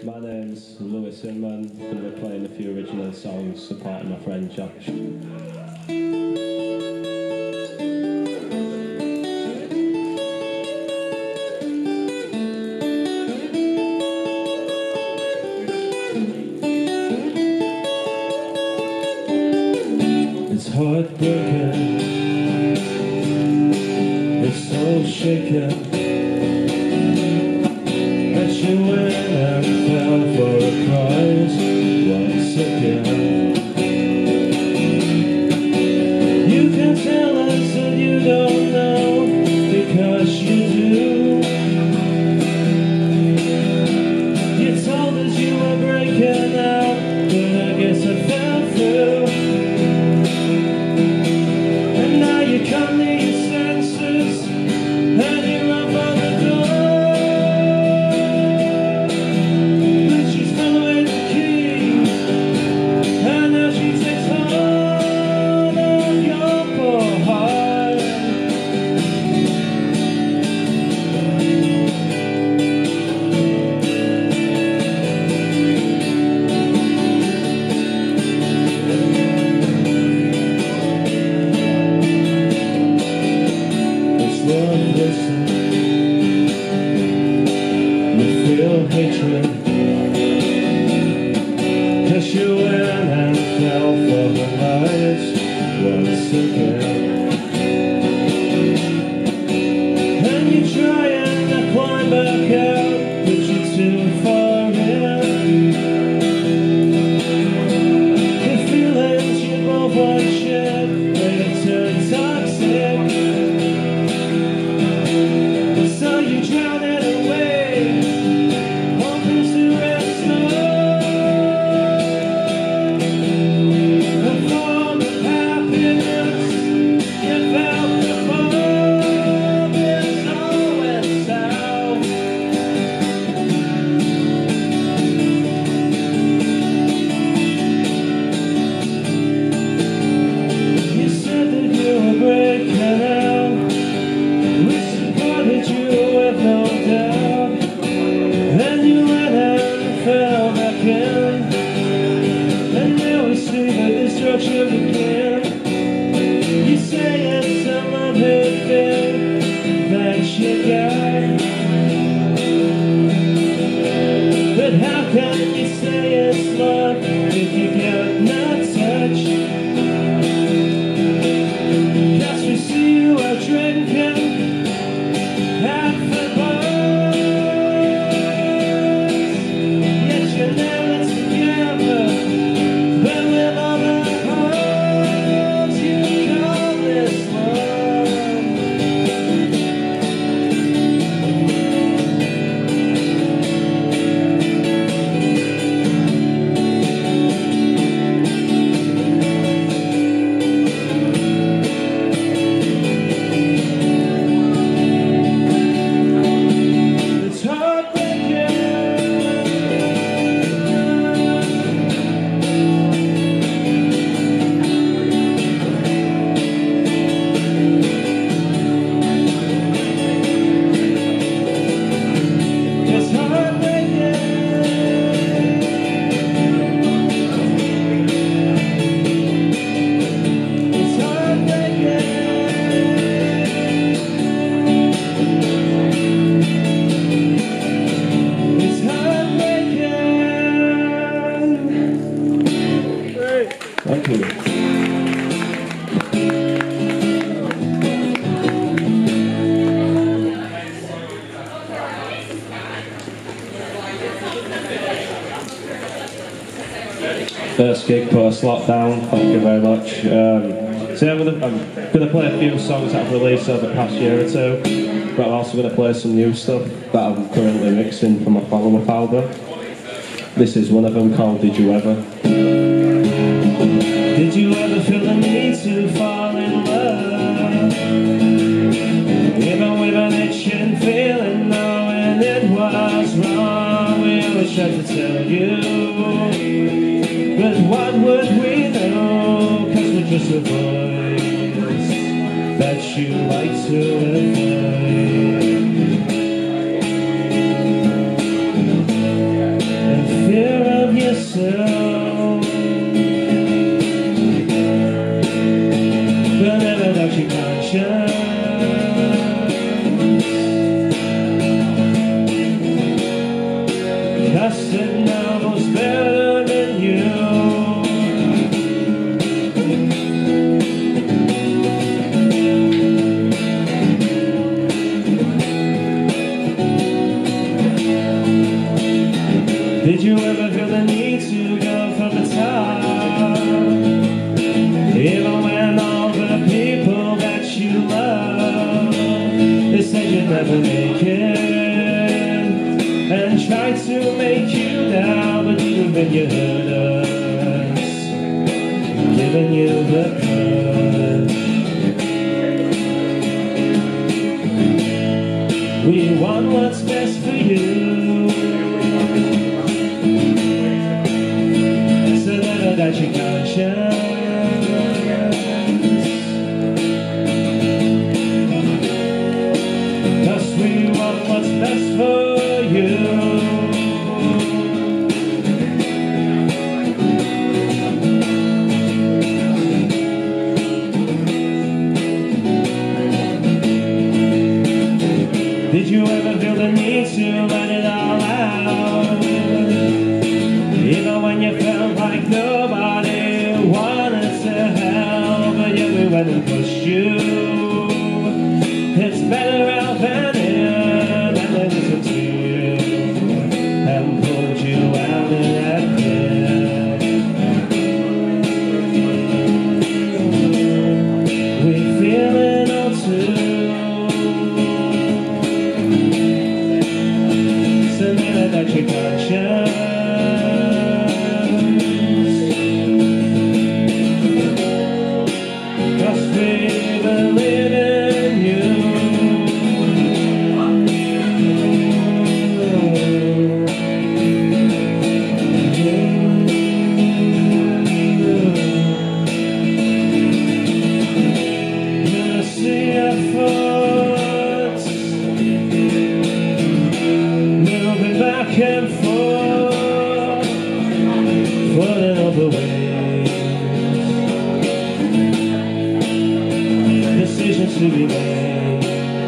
My name's Inman. I'm going to be playing a few original songs supporting my friend Josh. It's heartbreaking, it's so shaken that you went and fell for a prize once again. You can tell us that you don't know, because you do. You told us you were breaking out, but I guess I fell through. And now you come to your senses and you run for the door. You feel hatred, 'cause you went and fell for the lies once again. And you try and climb back out, but you're too far in. The feelings you both want to share, they turn toxic. So you drown it away, hoping to restore a form of happiness you felt before. It's always south. You said that you were breaking out. We supported you with no doubt. Then you went and fell back in, and now we see the destruction again. You say it's a loving thing that you got, but how can you say it's love if you get no touch? 'Cause we see you out drinking at the bars, yet you're never together. But with all the hearts you call this love. It's heartbreaking. It's heartbreaking. It's heartbreaking. It's heartbreaking. Thank you. First gig post lockdown, thank you very much. So yeah, I'm going to play a few songs that I've released over the past year or two, but I'm also going to play some new stuff that I'm currently mixing for my follow-up album. This is one of them, called Did You Ever? Did you ever feel the need to fall in love? Even with an itching feeling, knowing it was wrong. We always tried to tell you, but what would we know? 'Cause we're just the boys that you like to avoid. never make it, and try to make you now, but even when you hurt us, giving you the cut. We want what's best for you, so never doubt your conscience. What's best for you? Did you ever feel the need to let it all out? Even when you felt like nobody wanted to help, but yet we went and pushed you. It's better out than in, and I listened to you and pulled you out of that pit. We feel it all too, so never doubt your conscience, 'cause we believe in you. Moving back and forth, floating over waves, decisions to be made.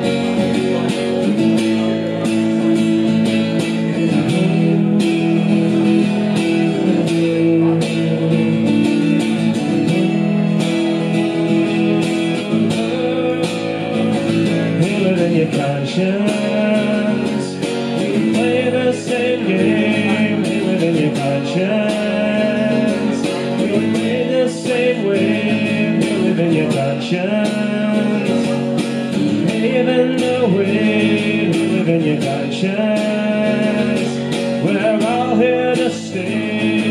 Hear it in your conscience. Play the same game, live in your conscience. We play the same way, live in your conscience. Even the way, live in your conscience. We're all here to stay.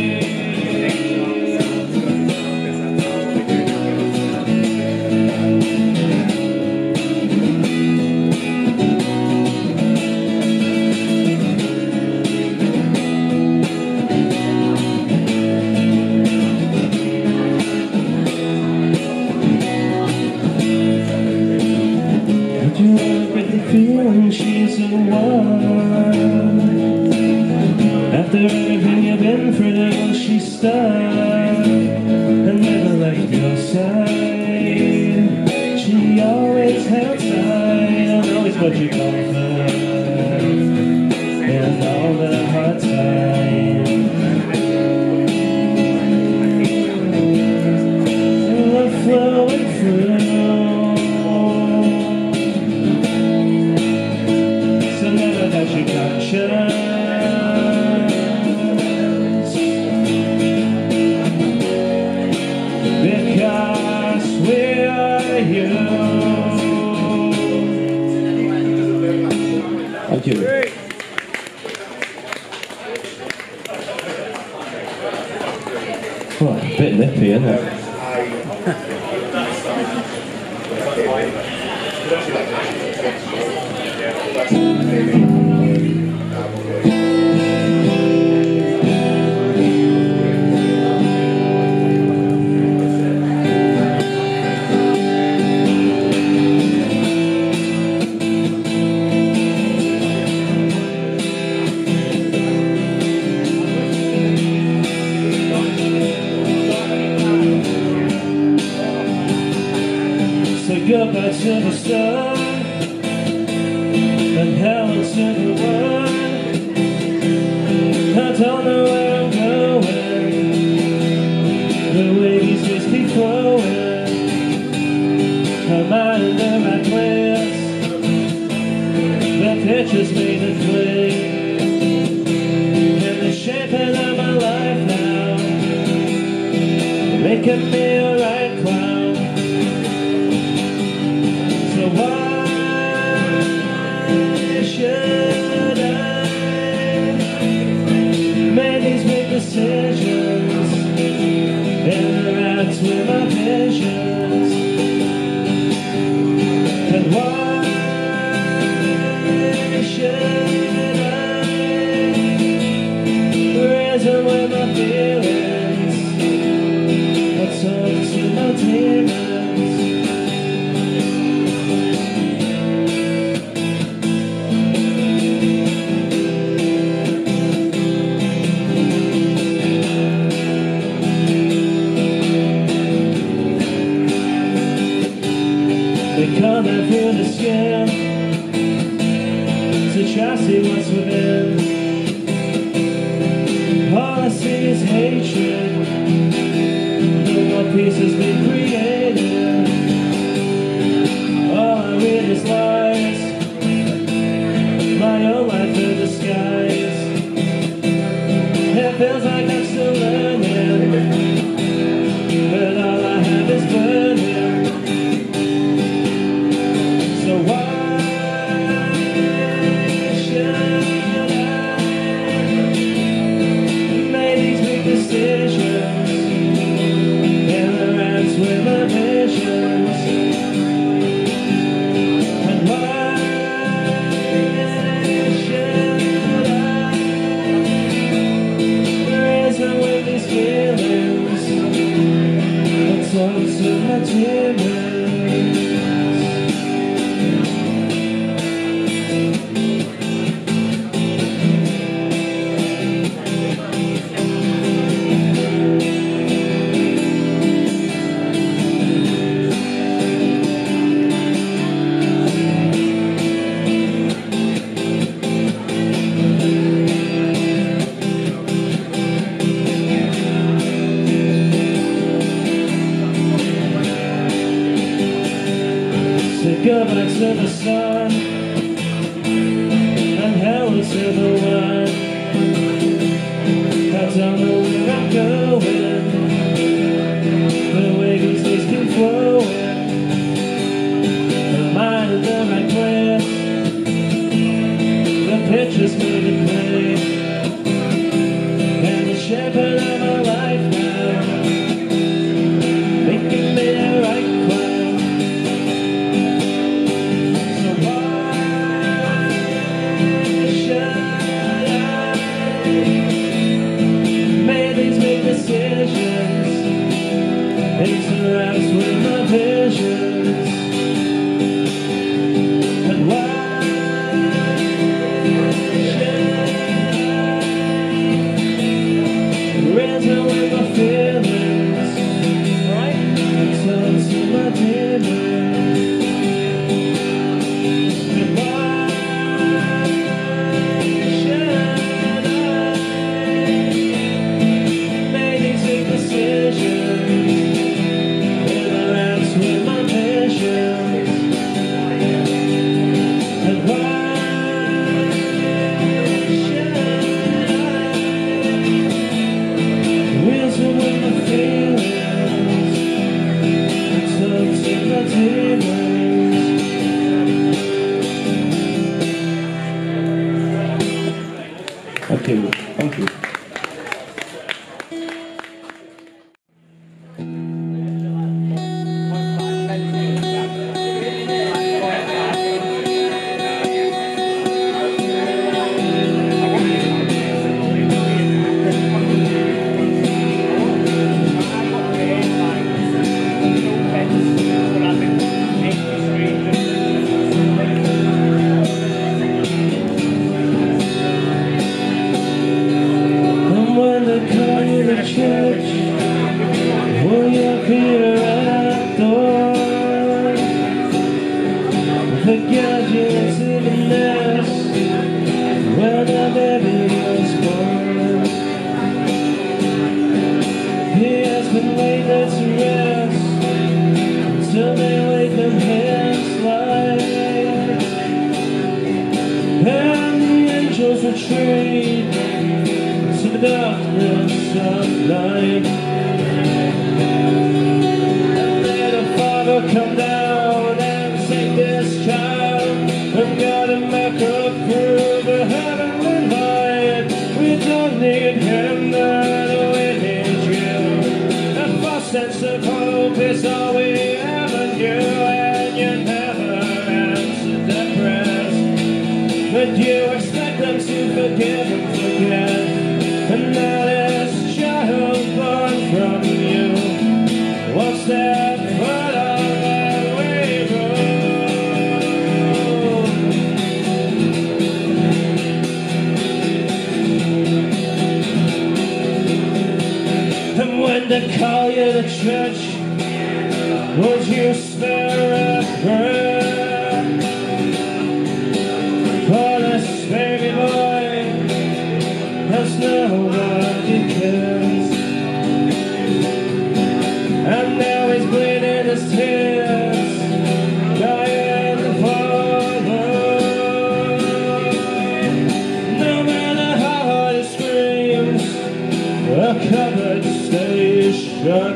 Feeling she's the one. After everything you've been through, she stuck and never left your side. She always held tight and always put you comfort in all the hard times. Love flowing through. Your conscience, because we are you. Thank you. Oh, a bit nippy, isn't it? Say goodbye to the sun and hello to the world. I don't know where I'm going, the waves just keep flowing. Am I in the right place? The pictures made it clear, and the shaping of my life now, making me a right clown. So why with my visions. And why should I reason with my feelings? I talk to my demons. They come in through the skin to try to see what's within. All I see is hatred. No more peace has been created. All I read is lies. My own life in disguise. It feels like I'm still learning, but all I have is burning. So why should I make these big decisions in the rats with my visions? And why should I reason with these feelings? I talk to my demons. Go back to the sun and hell into the wine. I don't know where I'm going. The waves just keep flowing. Am I in the right place? The pictures made it plain, and the shaping of my life now, making me the right clown. Interacts with my visions. And why should I reason with my feelings? Right? Turn to my demons. And why should I make these big decisions? With my visions. And why should I reason with my feelings? I talk to my demons. Okay, thank you. Church, will you appear at the door? The gadgets in the nest when the baby was born. He has been waiting to rest until they wake them hands light, and the angels retreat to the darkness of night. And let a Father come down and take this child and God and make up through the heavenly light. We don't need him, no, we need you. A false sense of but you expect them to forgive and forget. And that is child born from you. One step foot on that way road. And when they call you to church, would you spare a prayer for this baby boy? There's nobody cares. And now he's bleeding his tears, dying for love. No matter how hard he screams, the cupboard stays shut.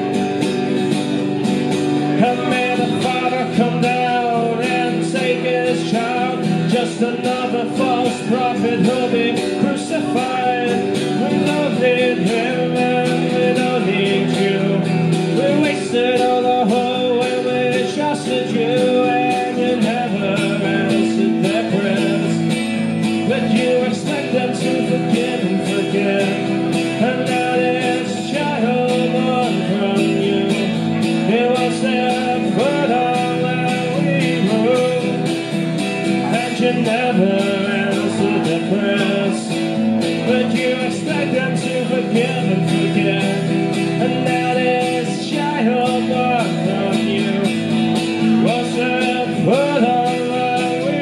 And may the Father come down and take his child, just another false prophet who'll be crucified. We don't need him and we don't need you. We wasted all the whole when we trusted you, and you never answered their prayers. But you expect them to forgive and forget, and that is child born from you. It was their foot on that we road, and you never answered their prayers. But you expect them to forgive and forget, and that is child born from you. Was their foot on that we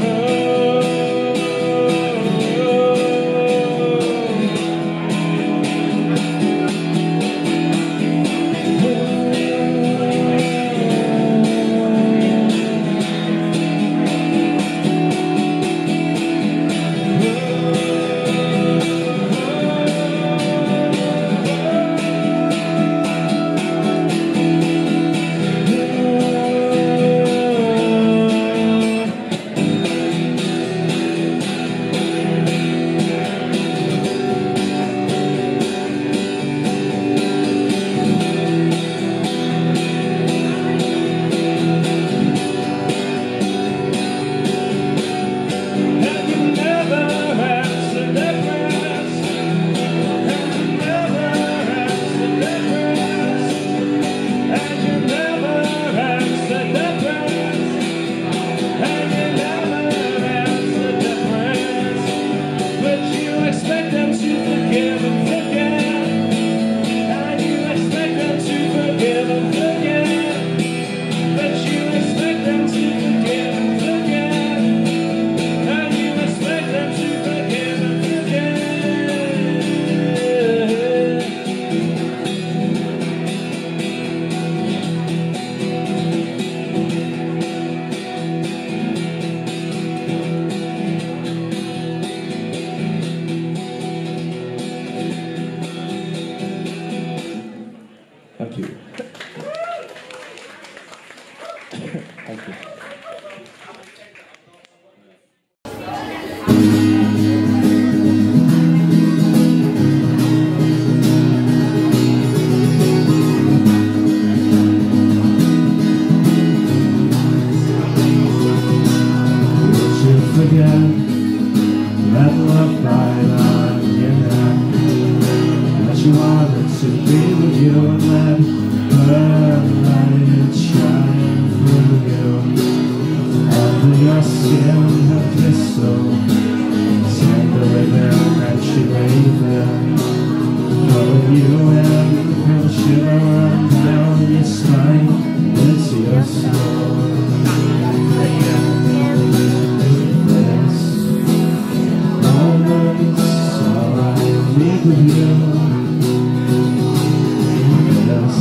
Thank you. Thank you. Forget that Lovebite on your neck, that you wanted to be with you and let her light shine through you. Under your skin her crystal, tenderly there and she lay there, pulling you in and shiver run down your spine into your soul. With you, yes,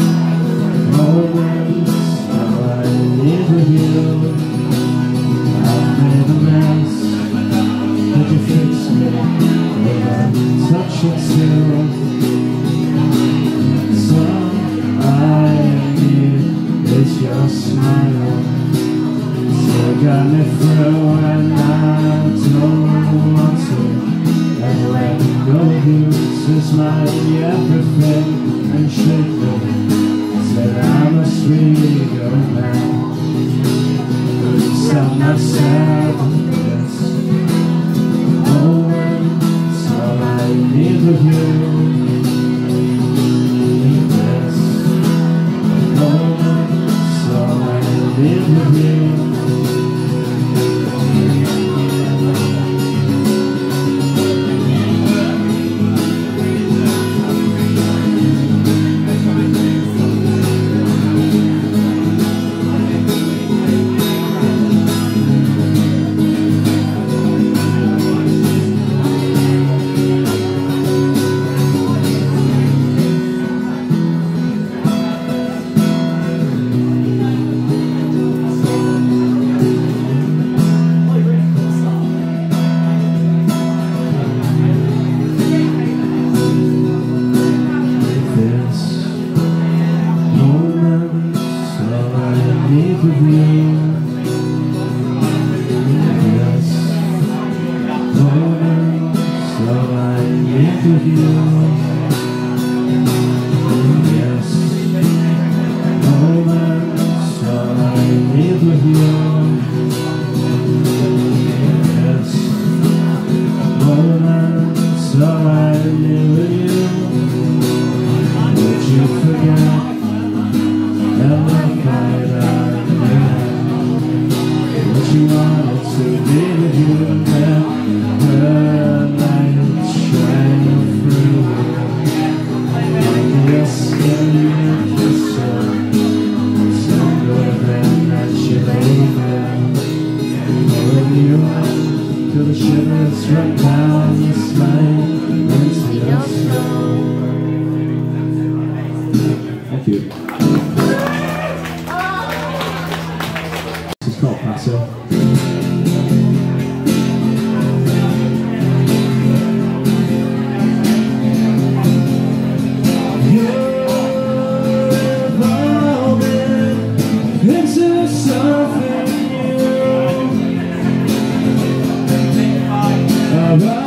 moments all I need with you. I've made a mess, but you fix me with a touch or two. So I need is your smile, so got me through, and I don't want to ever let go of you. Is my everything, and shake me, said I must really go now. Tell myself this, with you. Yes, moments all I need with you. Yes, moments all I need with you. Would you forget that love fight I had? Would you want it to be with you again? Her light shining through. Like yesterday, kiss her. Tender than that she lay there. Pulling you in till the shivers run down your spine into your soul. Thank you. This is called Paso. Into something new.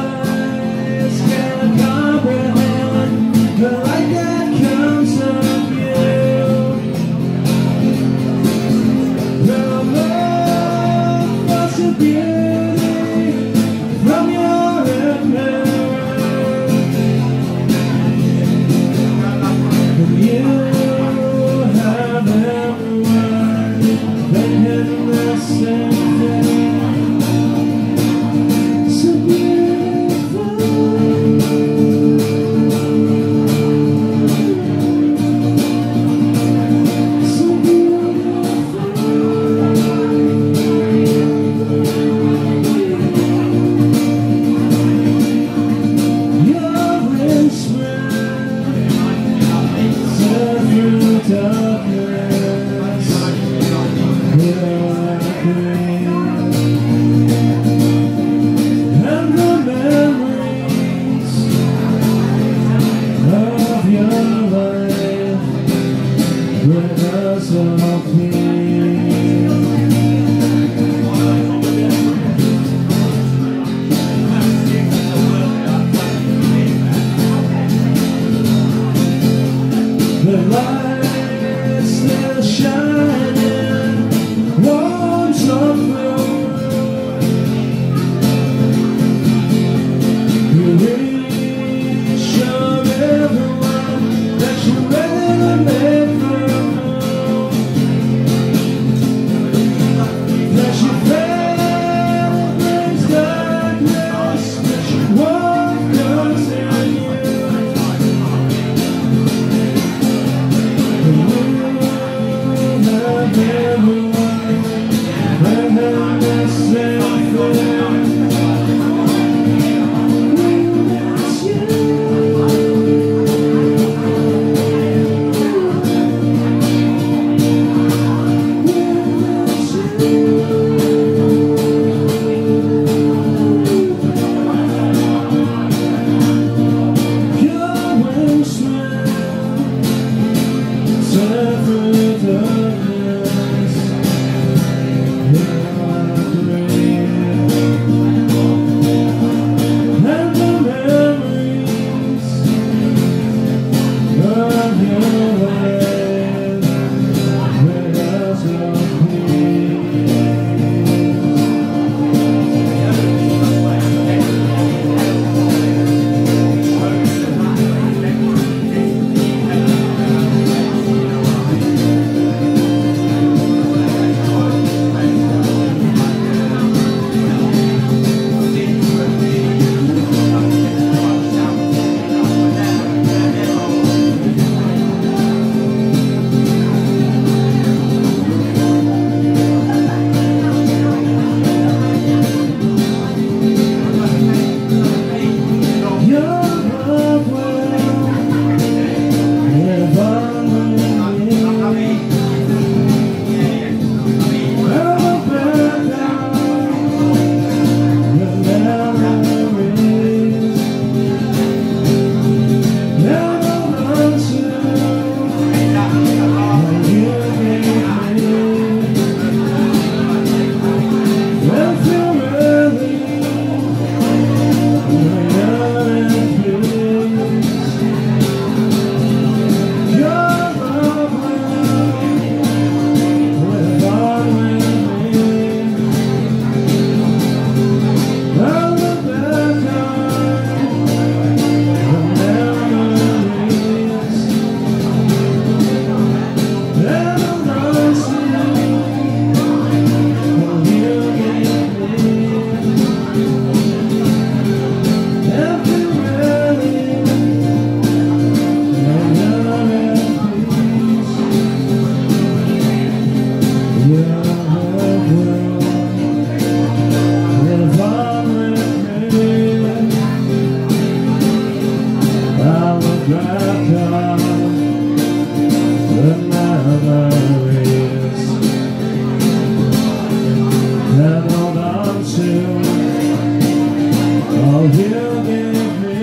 all he'll give me.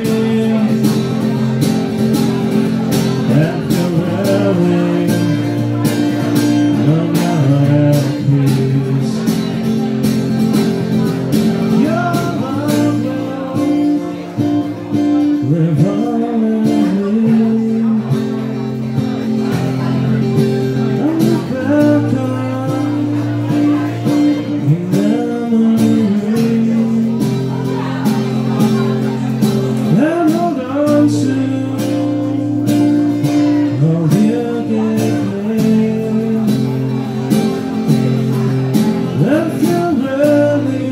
Temporary, no matter peace. Your love will live on in me. I'm back on in memory. And hold on to all you give me. If you really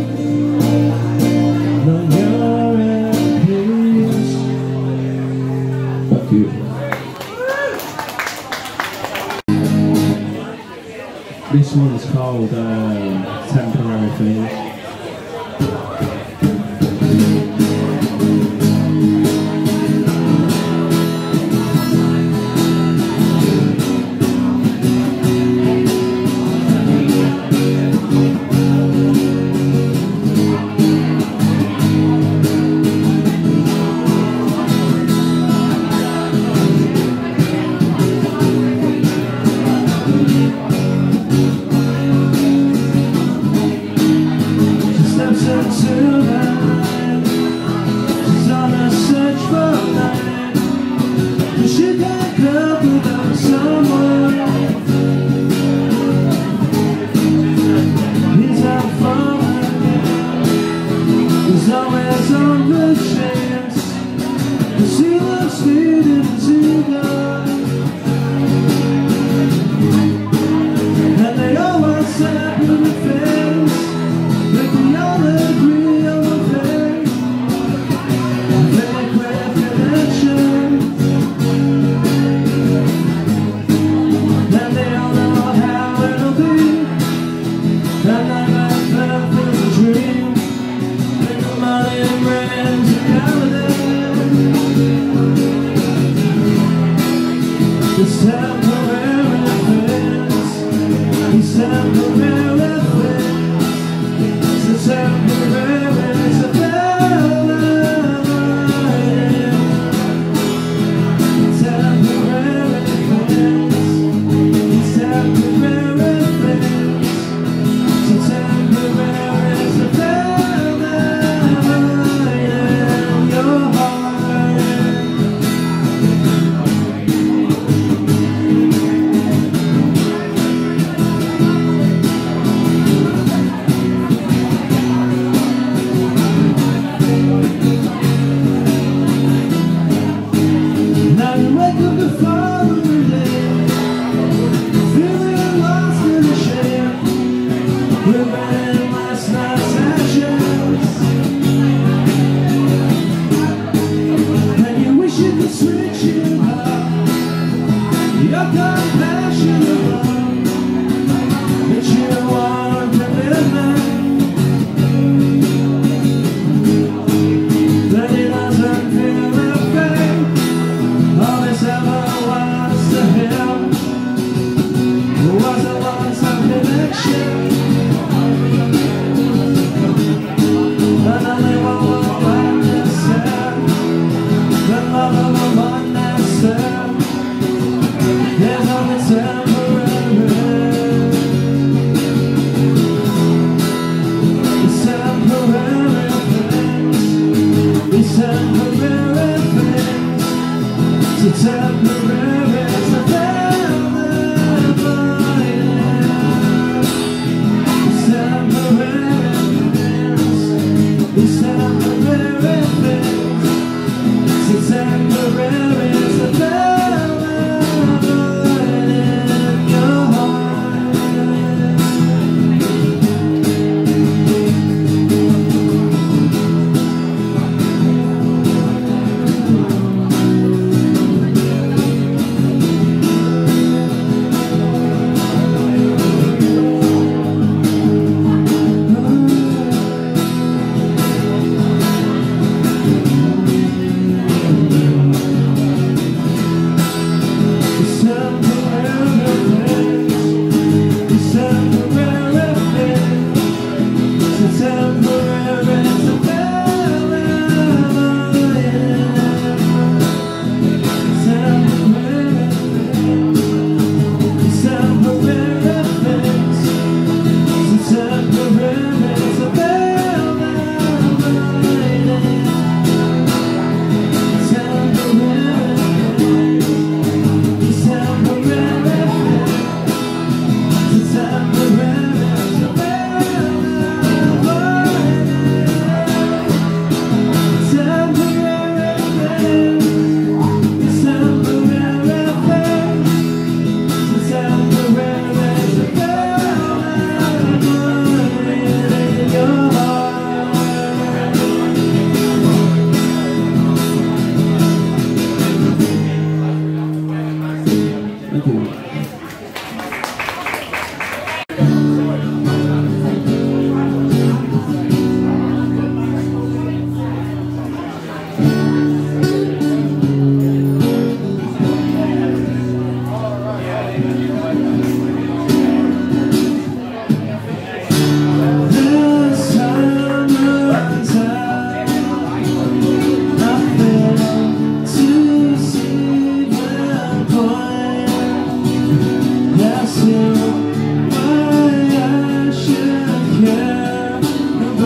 know you're at peace. Fuck you. This one's called Temporary Phase.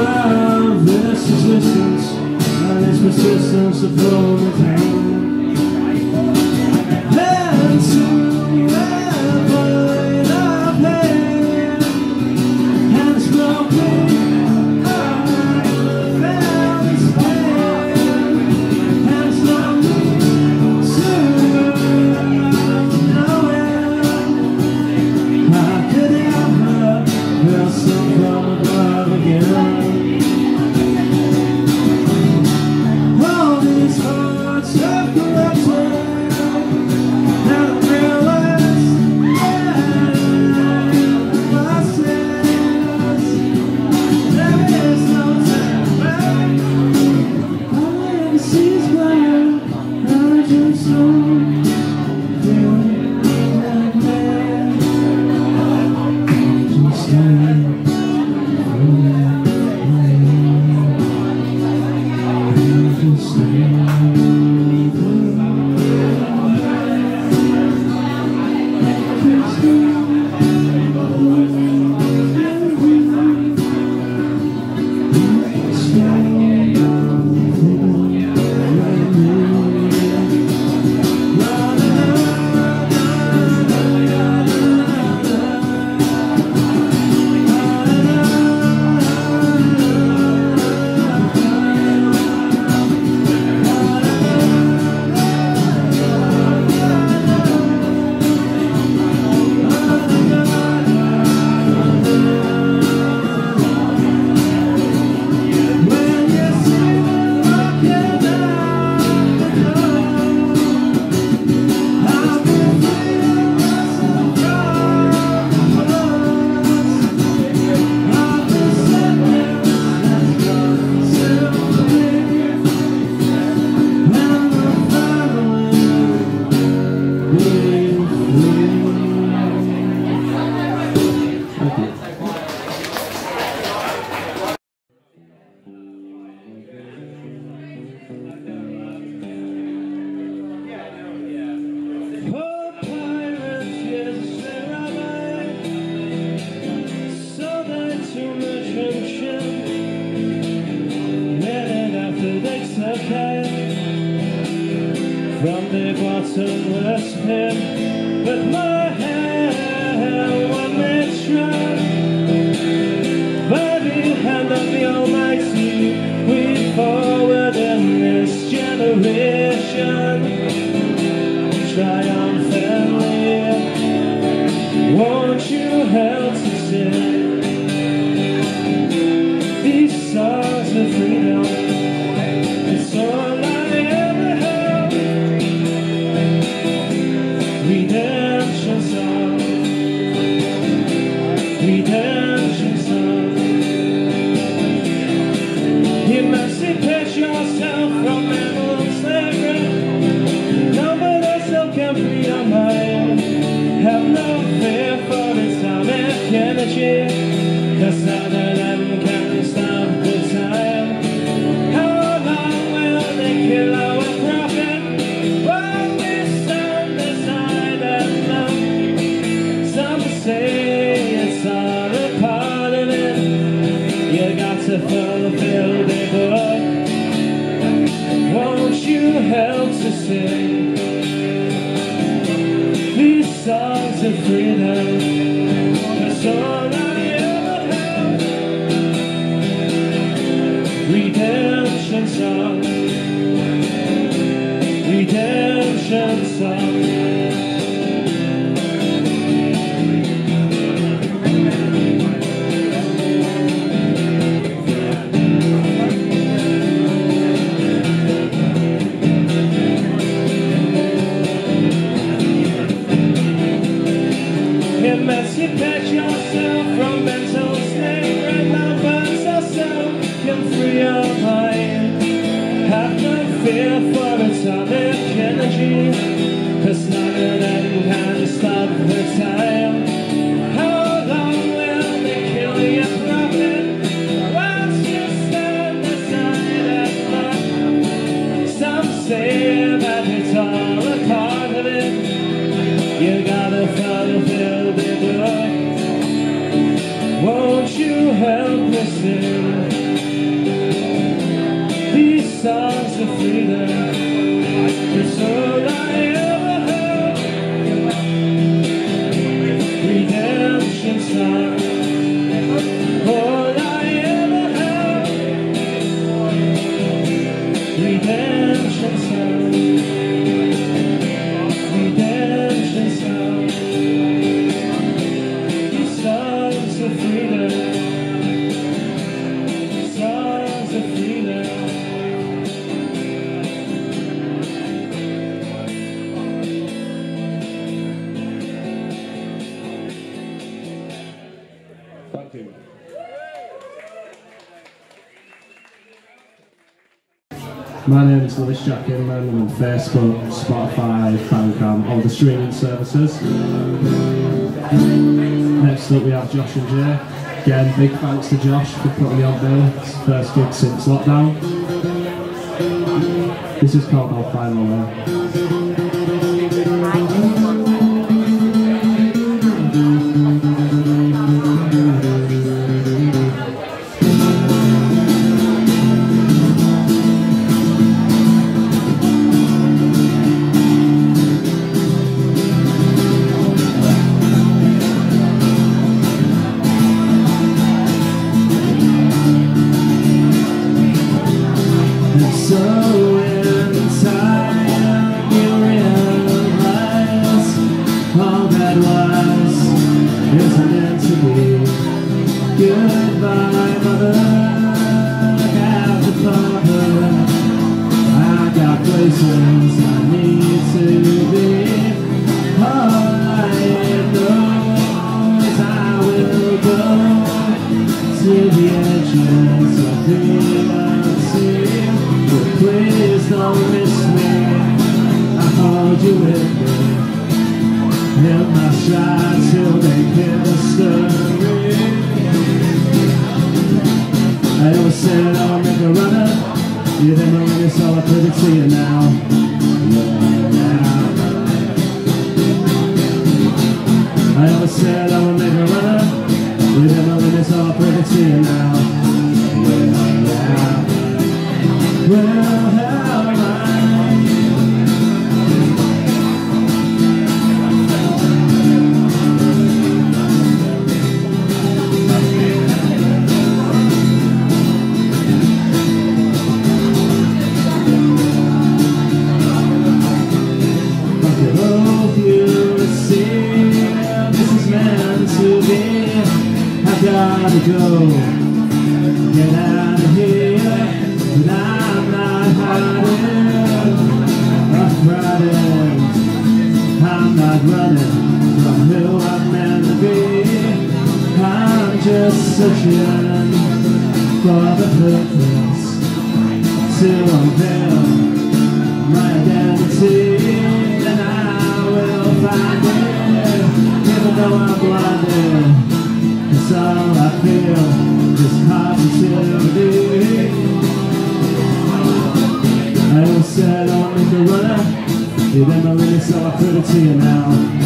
love, this resistance, and its persistence of the pain. And to avoid our pain, and it's broken, I felt this pain, and it's lonely to know it. How could it ever feel some from above again? All these hearts have collected, and I realize my sins. There is no turning back. All I ever see is black. I just don't feel like that. Just stay. From the bottomless pit, but my hand one may try. By the hand of the Almighty, we forward in this generation, triumphantly. Won't you help to sing these songs of freedom? It's all I ever have. Redemption song, redemption song. Emancipate yourself from mental slavery. Nobody still can free your mind. Have no fear for atomic energy, 'cause none of them can stop the time. How long will they kill our prophet while we stand beside them? Some say it's all a part of it. You got to fulfill the book. Won't you help to sing these songs of freedom? That's all I ever have. Redemption song, redemption song. Emancipate yourself from mental slavery. Lovers yourself can free your mind. Have no fear for atomic energy, 'cause none of them can stop the time. How long will they kill your prophet whilst you stand beside them? Some say that it's all a part of it. You gotta fulfill the book. Won't you help me sing of freedom. It's all I ever had. Redemption song. All I ever had. Redemption song. Redemption song. These songs of freedom. Songs of freedom. Thank you. My name is JK Inman. I'm on Facebook, Spotify, Bandcamp, all the streaming services. Next up we have Josh and Jay. Again, big thanks to Josh for putting me on bill. It's his first gig since lockdown. This is called I'll Find My Way. So in time you realize all that was isn't meant to be. Goodbye, mother, look after father. I got places I need to be. All I know is I will go to the edges of the unseen. Please don't miss me, I hold you with me. In my stride till they kill history. I always said I'll make a runner. You didn't know this, so I put it to you now. I always said I would make a runner. You didn't know this, so I put it to you now. Well, how am I? I hope you see this is meant to be. I gotta go, get out of here. But I'm not hiding, I'm running. I'm not running from who I'm meant to be. I'm just searching for the purpose to unveil my identity. And I will find it, even though I'm blinded. It's all I feel, this positivity. I always said I'll make a runner. You never really, so I put it to you now.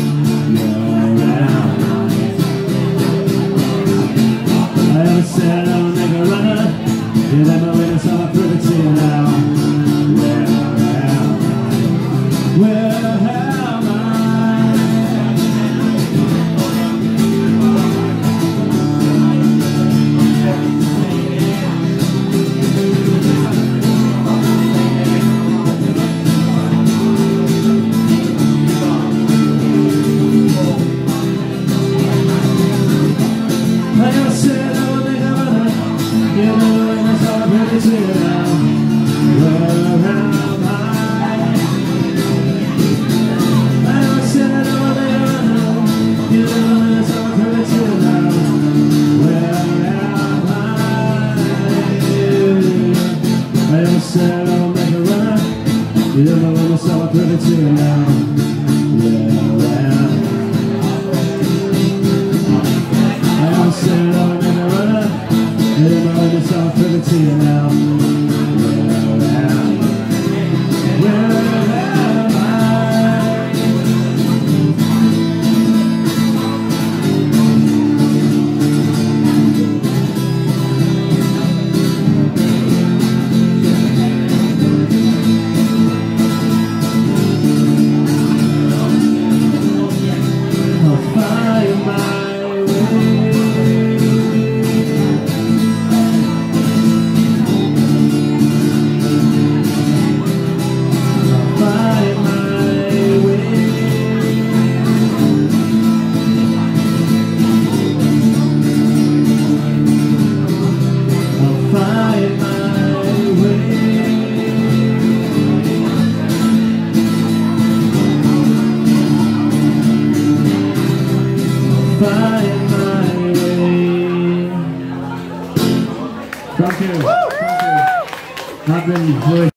I always said I'll make a runner. You never really, so I put it to you now. Where am I? You never want to sell a pretty to you now. I always said I would make a runner. You never want to sell a pretty to you now. find my way. Thank you. Thank you. I've been